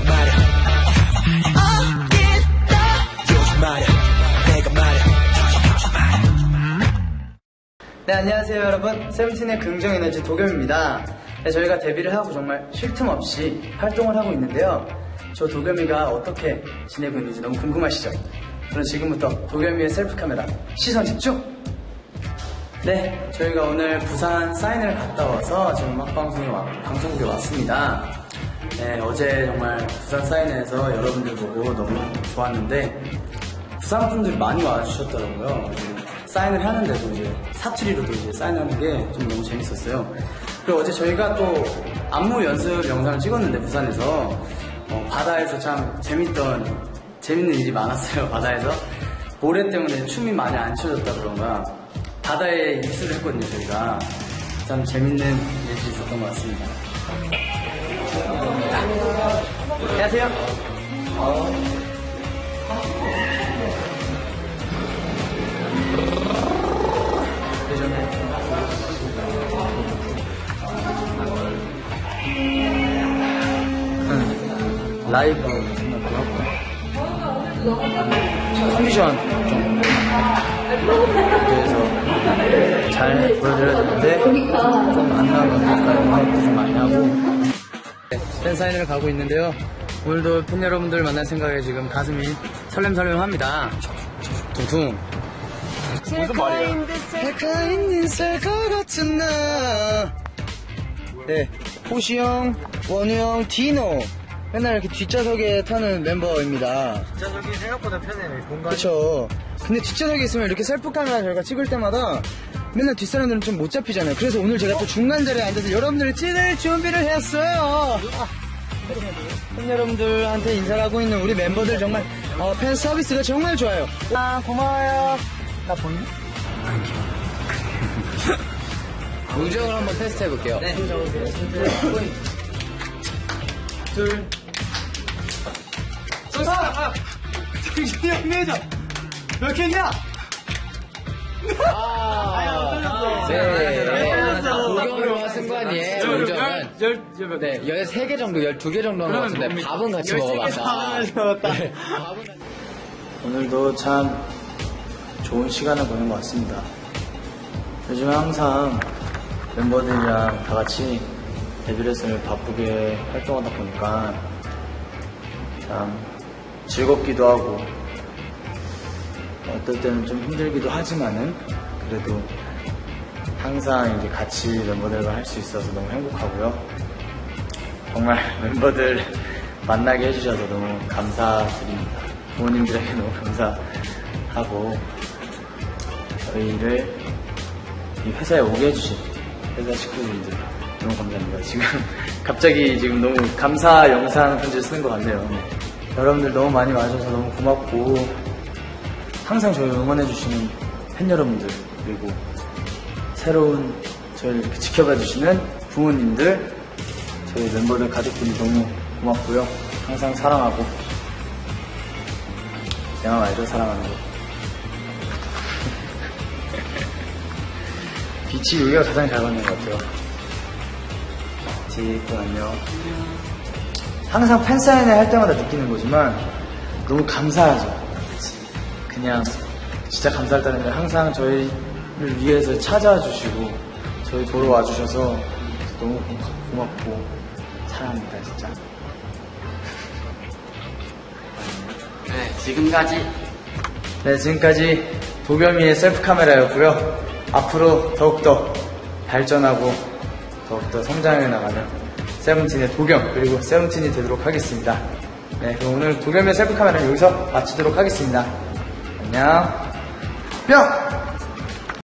말야 요즘 말야 내가 말야. 네, 안녕하세요 여러분, 세븐틴의 긍정에너지 도겸입니다. 네, 저희가 데뷔를 하고 정말 쉴 틈 없이 활동을 하고 있는데요. 저 도겸이가 어떻게 지내고 있는지 너무 궁금하시죠? 그럼 지금부터 도겸이의 셀프 카메라 시선 집중! 네, 저희가 오늘 부산 사인을 갔다 와서 지금 방송국에 왔습니다. 네, 어제 정말 부산 사인회에서 여러분들 보고 너무 좋았는데 부산 분들이 많이 와주셨더라고요. 사인을 하는데도 이제 사투리로도 이제 사인하는 게 좀 너무 재밌었어요. 그리고 어제 저희가 또 안무 연습 영상을 찍었는데 부산에서 바다에서 참 재밌는 일이 많았어요. 바다에서 모래 때문에 춤이 많이 안 춰졌다 그런가 바다에 입수를 했거든요. 저희가 참 재밌는 일이 있었던 것 같습니다. 안녕하세요. 라이브 생각도 하고 컨디션 좀 그래서 잘 보여드려야 되는데 좀 안 나오니까 음악도 좀 많이 하고 팬사인회를 가고 있는데요. 오늘도 팬 여러분들 만날 생각에 지금 가슴이 설렘설렘합니다. 둥둥. 무슨 말이야? 백화인 셀카 같은 나. 네, 호시 형, 원우 형, 디노. 맨날 이렇게 뒷좌석에 타는 멤버입니다. 뒷좌석이 생각보다 편해요. 공간이. 그쵸. 근데 뒷좌석에 있으면 이렇게 셀프 카메라 저희가 찍을 때마다 맨날 뒷사람들은 좀 못 잡히잖아요. 그래서 오늘 제가 또 중간 자리에 앉아서 여러분들을 찍을 준비를 했어요. 팬 여러분들한테 인사를 하고 있는 우리 멤버들 정말 팬 서비스가 정말 좋아요. 고마워요. 나 보이니? 우정을 한번 테스트 해볼게요. 네. 둘. 정신이 없네요. 몇 캔이야? 네. 도겸이와 승관이의 우정은 13개 정도, 12개 정도 한것 같은데 밥은 같이 먹어봤다. 네. 오늘도 참 좋은 시간을 보낸 것 같습니다. 요즘 항상 멤버들이랑 다 같이 데뷔레슨을 바쁘게 활동하다 보니까 참 즐겁기도 하고 어떨 때는 좀 힘들기도 하지만은 그래도 항상 이제 같이 멤버들과 할 수 있어서 너무 행복하고요. 정말 멤버들 만나게 해주셔서 너무 감사드립니다. 부모님들에게 너무 감사하고 저희를 이 회사에 오게 해주신 회사 식구분들 너무 감사합니다. 갑자기 너무 감사 영상 편지를 쓰는 것 같네요. 여러분들 너무 많이 와주셔서 너무 고맙고 항상 저희 응원해주시는 팬 여러분들 그리고 새로운 저희를 이렇게 지켜봐주시는 부모님들 저희 멤버들 가족분들 너무 고맙고요. 항상 사랑하고 영화 말죠 사랑하는 거. 빛이 여기가 가장 잘 받는 것 같아요. 지금 안녕. 항상 팬사인회 할 때마다 느끼는 거지만 너무 감사하죠. 그냥 진짜 감사할 때는 항상 저희를 위해서 찾아와 주시고 저희 보러 와주셔서 너무 고맙고 사랑합니다 진짜. 지금까지 도겸이의 셀프 카메라였고요. 앞으로 더욱더 발전하고 더욱더 성장해 나가는 세븐틴의 도겸 그리고 세븐틴이 되도록 하겠습니다. 네, 그럼 오늘 도겸의 셀프 카메라는 여기서 마치도록 하겠습니다. 안녕. 뿅!